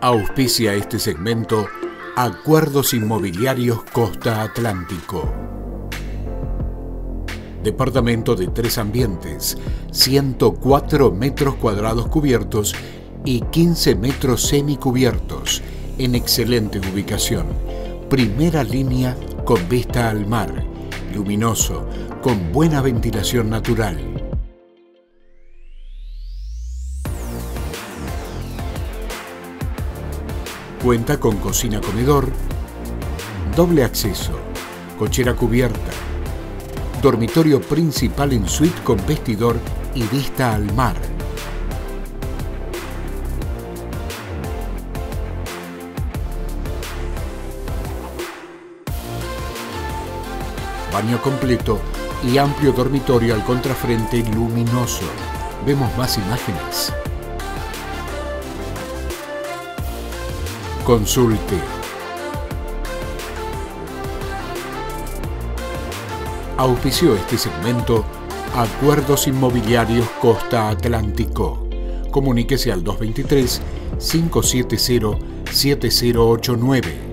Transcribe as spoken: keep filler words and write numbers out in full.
Auspicia este segmento Acuerdos Inmobiliarios Costa Atlántico. Departamento de tres ambientes, ciento cuatro metros cuadrados cubiertos y quince metros semicubiertos, en excelente ubicación. Primera línea con vista al mar, luminoso, con buena ventilación natural. Cuenta con cocina-comedor, doble acceso, cochera cubierta, dormitorio principal en suite con vestidor y vista al mar. Baño completo y amplio dormitorio al contrafrente luminoso. Vemos más imágenes. Consulte. Auspició este segmento Acuerdos Inmobiliarios Costa Atlántico. Comuníquese al dos dos tres, cinco siete cero, siete cero ocho nueve.